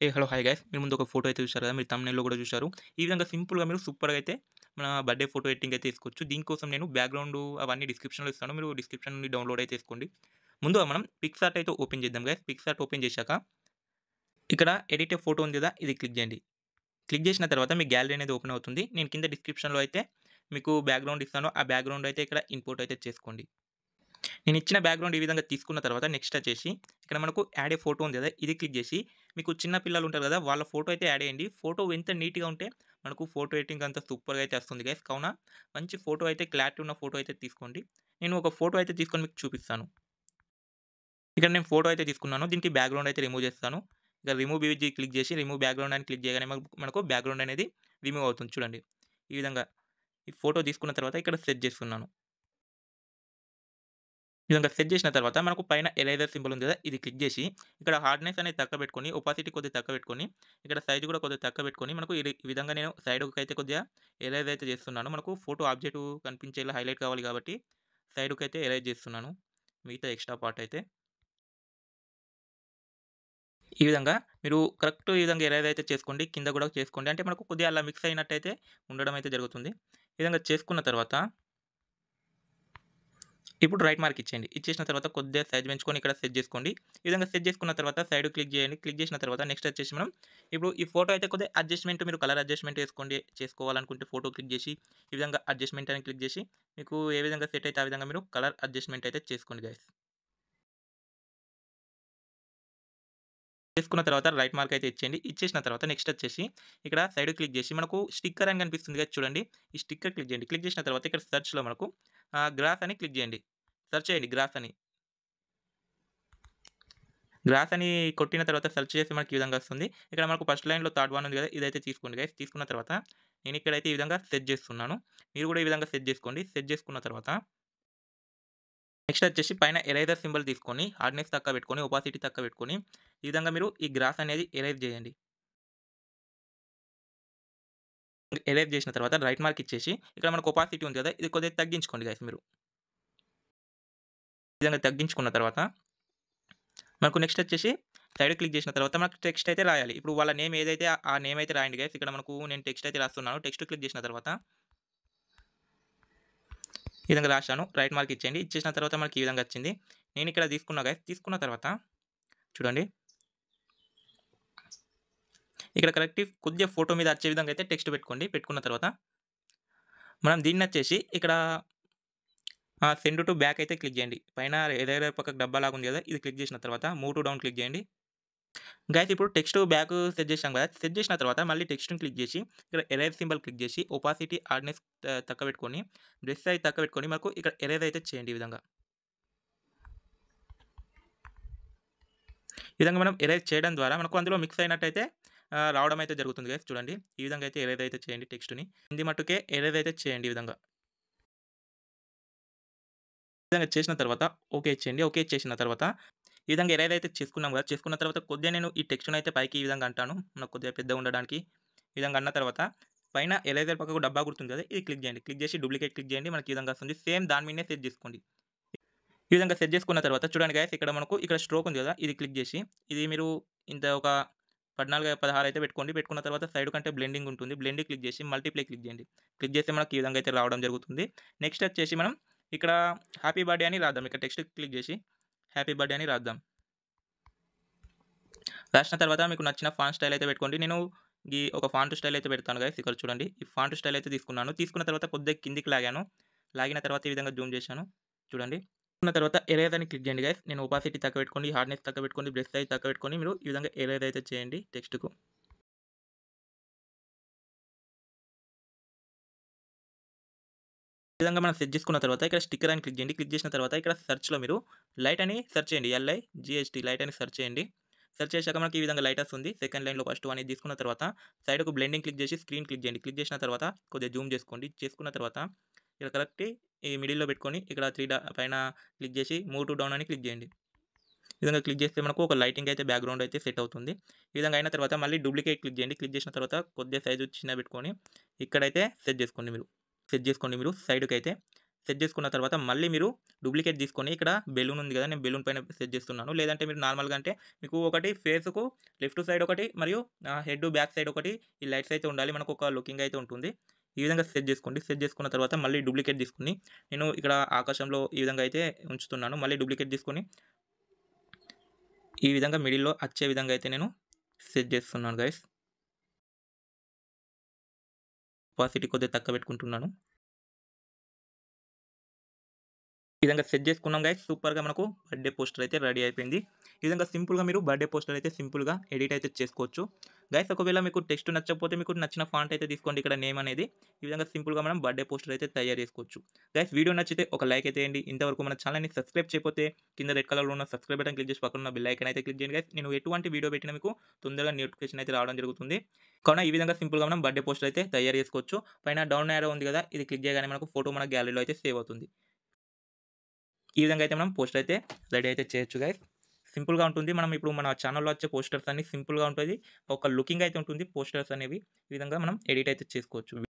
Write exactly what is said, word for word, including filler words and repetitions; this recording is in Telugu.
ఏ హలో హాయ్ గైస్ మీరు ముందు ఒక ఫోటో అయితే చూశారు కదా మీరు తమ్నెయిల్‌లో కూడా చూశారు. ఈ విధంగా సింపుల్‌గా మీరు సూపర్‌గా అయితే మన బర్త్‌డే ఫోటో ఎడిటింగ్ అయితే తీసుకోవచ్చు. దీనికోసం నేను బ్యాక్‌గ్రౌండ్ అవన్నీ డిస్క్రిప్షన్‌లో ఇస్తాను. మీరు డిస్క్రిప్షన్ నుండి డౌన్‌లోడ్ అయితే చేసుకోండి. ముందుగా మనం పిక్సార్ట్ అయితే ఓపెన్ చేద్దాం గైస్. పిక్సార్ట్ ఓపెన్ చేశాక ఇక్కడ ఎడిట్ ఎ ఫోటో ఉంది కదా! ఇది క్లిక్ చేయండి. క్లిక్ చేసిన తర్వాత మీ గ్యాలరీ అనేది ఓపెన్ అవుతుంది. నేను కింద డిస్క్రిప్షన్‌లో అయితే మీకు బ్యాక్‌గ్రౌండ్ ఇస్తాను. ఆ బ్యాక్‌గ్రౌండ్ అయితే ఇక్కడ ఇంపోర్ట్ అయితే చేసుకోండి. నేను ఇచ్చిన బ్యాక్‌గ్రౌండ్ ఈ విధంగా తీసుకున్న తర్వాత నెక్స్ట్ వచ్చేసి ఇక్కడ మనకు యాడ్ ఏ ఫోటో ఉంది కదా! ఇది క్లిక్ చేసి మీకు చిన్న పిల్లలు ఉంటారు కదా! వాళ్ళ ఫోటో అయితే యాడ్ చేయండి. ఫోటో ఎంత నీట్‌గా ఉంటే మనకు ఫోటో ఎడిటింగ్ అంతా సూపర్‌గా అయితే వస్తుంది గైస్. కావున మంచి ఫోటో అయితే క్లారిటీ ఉన్న ఫోటో అయితే తీసుకోండి. నేను ఒక ఫోటో అయితే తీసుకొని మీకు చూపిస్తాను. ఇక్కడ నేను ఫోటో అయితే తీసుకున్నాను. దీనికి బ్యాక్‌గ్రౌండ్ అయితే రిమూవ్ చేస్తాను. ఇక రిమూవ్ ఇమేజ్ క్లిక్ చేసి రిమూవ్ బ్యాక్‌గ్రౌండ్ అని క్లిక్ చేయగానే మనకు మనకు బ్యాక్‌గ్రౌండ్ అనేది రిమూవ్ అవుతుంది చూడండి. ఈ విధంగా ఈ ఫోటో తీసుకున్న తర్వాత ఇక్కడ సెట్ చేసుకున్నాను. ఈ విధంగా సెట్ చేసిన తర్వాత మనకు పైన ఎరేజర్ సింబల్ ఉంది కదా! ఇది క్లిక్ చేసి ఇక్కడ హార్డ్‌నెస్ అనేది తక్కువ పెట్టుకొని, ఒపాసిటీ కొద్దిగా తక్కువ పెట్టుకొని, ఇక్కడ సైజ్ కూడా కొద్దిగా తక్కువ పెట్టుకొని మనకు ఇది ఈ విధంగా నేను సైడ్‌కైతే కొద్దిగా ఎరేజ్ అయితే చేస్తున్నాను. మనకు ఫోటో ఆబ్జెక్ట్ కనిపించేలా హైలైట్ కావాలి కాబట్టి సైడ్‌కైతే ఎరేజ్ చేస్తున్నాను. మిగతా ఎక్స్‌ట్రా పార్ట్ అయితే. ఈ విధంగా మీరు కరెక్ట్ ఈ విధంగా ఎరేజ్ అయితే చేసుకోండి. కింద కూడా చేసుకోండి. అంటే మనకు కొద్దిగా అలా మిక్స్ అయినట్టయితే ఉండడం అయితే జరుగుతుంది. ఈ విధంగా చేసుకున్న తర్వాత ఇప్పుడు రైట్ మార్క్ ఇచ్చేయండి. ఇచ్చేసిన తర్వాత కొద్దిగా సైజ్ పెంచుకొని ఇక్కడ సెట్ చేసుకోండి. ఈ విధంగా సెట్ చేసుకున్న తర్వాత సైడ్ క్లిక్ చేయండి. క్లిక్ చేసిన తర్వాత నెక్స్ట్ వచ్చేసి మనం ఇప్పుడు ఈ ఫోటో అయితే కొద్దిగా అడ్జస్ట్‌మెంట్ మీరు కలర్ అడ్జస్ట్‌మెంట్ చేసుకోండి. చేసుకోవాలనుకుంటే ఫోటో క్లిక్ చేసి ఈ విధంగా అడ్జస్ట్‌మెంట్ అని క్లిక్ చేసి మీకు ఏ విధంగా సెట్ అయితే ఆ విధంగా మీరు కలర్ అడ్జస్ట్‌మెంట్ అయితే చేసుకోండి గైస్. చేసుకున్న తర్వాత రైట్ మార్క్ అయితే ఇచ్చేయండి. ఇచ్చేసిన తర్వాత నెక్స్ట్ వచ్చేసి ఇక్కడ సైడ్ క్లిక్ చేసి మనకు స్టిక్కర్ అని కనిపిస్తుంది కదా! చూడండి. ఈ స్టిక్కర్ క్లిక్ చేయండి. క్లిక్ చేసిన తర్వాత ఇక్కడ సెర్చ్‌లో మనకు ఆహ్, గ్రాఫ్ అని క్లిక్ చేయండి. సెర్చ్ చేయండి గ్రాఫ్ అని. గ్రాస్ అని కొట్టిన తర్వాత సెర్చ్ చేస్తే మనకి ఈ విధంగా వస్తుంది. ఇక్కడ మనకు ఫస్ట్ లైన్‌లో థర్డ్ వన్ ఉంది కదా! ఇదైతే తీసుకోండి గైస్. తీసుకున్న తర్వాత నేను ఇక్కడైతే ఈ విధంగా సెట్ చేస్తున్నాను. మీరు కూడా ఈ విధంగా సెట్ చేసుకోండి. సెట్ చేసుకున్న తర్వాత నెక్స్ట్ వచ్చేసి పైన ఎరేజర్ సింబల్ తీసుకొని హార్డ్‌నెస్ తక్కువ పెట్టుకొని, ఒపాసిటీ తక్కువ పెట్టుకొని ఈ విధంగా మీరు ఈ గ్రాస్ అనేది ఎరేజ్ చేయండి. ఎరేజ్ చేసిన తర్వాత రైట్ మార్క్ ఇచ్చేసి ఇక్కడ మనకు ఒపాసిటీ ఉంది కదా! ఇది కొద్దిగా తగ్గించుకోండి గైస్ మీరు. ఈ విధంగా తగ్గించుకున్న తర్వాత మనకు నెక్స్ట్ వచ్చేసి సైడ్ క్లిక్ చేసిన తర్వాత మనకు టెక్స్ట్ అయితే రాయాలి. ఇప్పుడు వాళ్ళ నేమ్ ఏదైతే ఆ నేమ్ అయితే రాయండి గైస్. ఇక్కడ మనకు నేను టెక్స్ట్ అయితే రాస్తున్నాను. టెక్స్ట్ క్లిక్ చేసిన తర్వాత ఈ విధంగా రాశాను. రైట్ మార్క్ ఇచ్చేయండి. ఇచ్చేసిన తర్వాత మనకి ఈ విధంగా వచ్చింది. నేను ఇక్కడ తీసుకున్నా గైస్. తీసుకున్న తర్వాత చూడండి. ఇక్కడ కరెక్ట్ కొద్దిగా ఫోటో మీద వచ్చే విధంగా అయితే టెక్స్ట్ పెట్టుకోండి. పెట్టుకున్న తర్వాత మనం దీన్నొచ్చేసి ఇక్కడ ఆహ్, సెండ్ టు బ్యాక్ అయితే క్లిక్ చేయండి. పైన ఏదైతే పక్కకు డబ్బాలాగా ఉంది కదా! ఇది క్లిక్ చేసిన తర్వాత మూవ్ టు డౌన్ క్లిక్ చేయండి. గైస్ ఇప్పుడు టెక్స్ట్ బ్యాక్ సెట్ చేసాం కదా! సెట్ చేసిన తర్వాత మళ్ళీ టెక్స్ట్‌ని క్లిక్ చేసి ఇక్కడ ఎరేజ్ సింబల్ క్లిక్ చేసి ఒపాసిటీ, హార్డ్‌నెస్ త తక్కువ పెట్టుకొని, బ్రష్ సైజ్ తక్కువ పెట్టుకొని మనకు ఇక్కడ ఎరేజ్ అయితే చేయండి ఈ విధంగా. ఈ విధంగా మనం ఎరేజ్ చేయడం ద్వారా మనకు అందులో మిక్స్ అయినట్టయితే ఆహ్, రావడం అయితే జరుగుతుంది గైస్ చూడండి. ఈ విధంగా అయితే ఎరేజ్ అయితే చేయండి టెక్స్ట్‌ని. కింది మట్టుకే ఎరేజ్ అయితే చేయండి ఈ విధంగా. ఈ విధంగా చేసిన తర్వాత ఓకే ఇచ్చేయండి. ఓకే ఇచ్చేసిన తర్వాత ఈ విధంగా ఎరేజ్ అయితే చేసుకున్నాం కదా! చేసుకున్న తర్వాత కొద్దిగా నేను ఈ టెక్స్ట్‌ని అయితే పైకి ఈ విధంగా అంటాను. నాకు కొద్దిగా పెద్దగా ఉండడానికి. ఈ విధంగా అన్న తర్వాత పైన ఎరేజర్ పక్కకు డబ్బా గుర్తుంది కదా! ఇది క్లిక్ చేయండి. క్లిక్ చేసి డూప్లికేట్ క్లిక్ చేయండి. మనకి ఈ విధంగా వస్తుంది. సేమ్ దాని మీదనే సెట్ చేసుకోండి. ఈ విధంగా సెట్ చేసుకున్న తర్వాత చూడండి గైస్ ఇక్కడ మనకు ఇక్కడ స్ట్రోక్ ఉంది కదా! ఇది క్లిక్ చేసి ఇది మీరు ఇంత ఒక పద్నాలుగు, పదహారు అయితే పెట్టుకోండి. పెట్టుకున్న తర్వాత సైడ్ కంటే బ్లెండింగ్ ఉంటుంది. బ్లెండింగ్ క్లిక్ చేసి మల్టిప్లై క్లిక్ చేయండి. క్లిక్ చేస్తే మనకి ఈ విధంగా అయితే రావడం జరుగుతుంది. నెక్స్ట్ వచ్చేసి మనం ఇక్కడ హ్యాపీ బర్త్‌డే అని రాద్దాం. ఇక్కడ టెక్స్ట్ క్లిక్ చేసి హ్యాపీ బర్త్‌డే అని రాద్దాం. రాసిన తర్వాత మీకు నచ్చిన ఫాంట్ స్టైల్ అయితే పెట్టుకోండి. నేను ఈ ఒక ఫాంట్ స్టైల్ అయితే పెడతాను గైస్. ఇక్కడ చూడండి. ఈ ఫాంట్ స్టైల్ అయితే తీసుకున్నాను. తీసుకున్న తర్వాత కొద్దిగా కిందికి లాగాను. లాగిన తర్వాత ఈ విధంగా జూమ్ చేశాను. చూడండి. ఉన్న తర్వాత ఎరేజ్ అని క్లిక్ చేయండి గైస్. నేను ఒపాసిటీ తక్కువ పెట్టుకోండి, హార్డ్‌నెస్ తక్కువ పెట్టుకోండి, బ్రష్ సైజ్ తక్కువ పెట్టుకొని మీరు ఈ విధంగా ఎరేజ్ అయితే చేయండి టెక్స్ట్‌కు. ఈ విధంగా మనం సెట్ చేసుకున్న తర్వాత ఇక్కడ స్టిక్కర్ అని క్లిక్ చేయండి. క్లిక్ చేసిన తర్వాత ఇక్కడ సెర్చ్‌లో మీరు లైట్ అని సెర్చ్ చేయండి. ఎల్ఐ జీహెచ్‌టీ లైట్ అని సెర్చ్ చేయండి. సెర్చ్ చేశాక మనకి ఈ విధంగా లైట్ వస్తుంది. సెకండ్ లైన్‌లో ఫస్ట్ వన్ ఇది తీసుకున్న తర్వాత సైడ్‌కు బ్లెండింగ్ క్లిక్ చేసి స్క్రీన్ క్లిక్ చేయండి. క్లిక్ చేసిన తర్వాత కొద్దిగా జూమ్ చేసుకోండి. చేసుకున్న తర్వాత ఇక్కడ కరెక్ట్ ఈ మిడిల్‌లో పెట్టుకొని ఇక్కడ త్రీ డా పైన క్లిక్ చేసి మూవ్ టు డౌన్ అని క్లిక్ చేయండి. ఈ విధంగా క్లిక్ చేస్తే మనకు ఒక లైటింగ్ అయితే బ్యాక్‌గ్రౌండ్ అయితే సెట్ అవుతుంది. ఈ విధంగా అయిన తర్వాత మళ్ళీ డూప్లికేట్ క్లిక్ చేయండి. క్లిక్ చేసిన తర్వాత కొద్దిగా సైజు చిన్నగా పెట్టుకొని ఇక్కడైతే సెట్ చేసుకోండి మీరు. సెట్ చేసుకోండి మీరు సైడ్‌కైతే. సెట్ చేసుకున్న తర్వాత మళ్ళీ మీరు డూప్లికేట్ తీసుకొని ఇక్కడ బెలూన్ ఉంది కదా! నేను బెలూన్ పైన సెట్ చేస్తున్నాను. లేదంటే మీరు నార్మల్‌గా అంటే మీకు ఒకటి ఫేస్‌కు లెఫ్ట్ సైడ్ ఒకటి మరియు ఆహ్, హెడ్ బ్యాక్ సైడ్ ఒకటి ఈ లైట్స్ అయితే ఉండాలి. మనకు ఒక లుకింగ్ అయితే ఉంటుంది. ఈ విధంగా సెట్ చేసుకోండి. సెట్ చేసుకున్న తర్వాత మళ్ళీ డూప్లికేట్ తీసుకొని నేను ఇక్కడ ఆకాశంలో ఈ విధంగా అయితే ఉంచుతున్నాను. మళ్ళీ డూప్లికేట్ తీసుకొని ఈ విధంగా మిడిల్‌లో అచ్చే విధంగా అయితే నేను సెట్ చేస్తున్నాను గైస్. ఒపాసిటీ కొద్దిగా తక్కువ పెట్టుకుంటున్నాను. ఈ విధంగా సెట్ చేసుకున్నాం గైస్. సూపర్‌గా మనకు బర్త్‌డే పోస్టర్ అయితే రెడీ అయిపోయింది. ఈ విధంగా సింపుల్‌గా మీరు బర్త్‌డే పోస్టర్ అయితే సింపుల్‌గా ఎడిట్ అయితే చేసుకోవచ్చు. గైస్ ఒకవేళ మీకు టెక్స్ట్ నచ్చకపోతే మీకు నచ్చిన ఫాంట్ అయితే తీసుకోండి. ఇక్కడ నేమ్ అనేది. ఈ విధంగా సింపుల్‌గా మనం బర్త్‌డే పోస్టర్ అయితే తయారు చేసుకోవచ్చు. గైస్ వీడియో నచ్చితే ఒక లైక్ అయితే వేయండి. ఇంతవరకు మన ఛానెల్‌ని సబ్స్క్రైబ్ చేయకపోతే కింద రెడ్ కలర్‌లో ఉన్న సబ్స్క్రైబ్ బటన్ క్లిక్ చేసి పక్కన ఉన్న బెల్ ఐకాన్ అయితే క్లిక్ చేయండి గైస్. నేను ఎటువంటి వీడియో పెట్టినా మీకు తొందరగా నోటిఫికేషన్ అయితే రావడం జరుగుతుంది. కావున ఈ విధంగా సింపుల్‌గా మనం బర్త్‌డే పోస్టర్ అయితే తయారు చేసుకోవచ్చు. పైన డౌన్ యారో ఉంది కదా! ఇది క్లిక్ చేయగానే మనకు ఫోటో మన గ్యాలరీలో అయితే సేవ్ అవుతుంది. ఈ విధంగా అయితే మనం పోస్టర్ అయితే రెడీ అయితే చేయొచ్చు గైస్. సింపుల్‌గా ఉంటుంది. మనం ఇప్పుడు మన ఛానెల్‌లో వచ్చే పోస్టర్స్ అన్నీ సింపుల్‌గా ఉంటది. ఒక లుకింగ్ అయితే ఉంటుంది పోస్టర్స్ అనేవి. ఈ విధంగా మనం ఎడిట్ అయితే చేసుకోవచ్చు.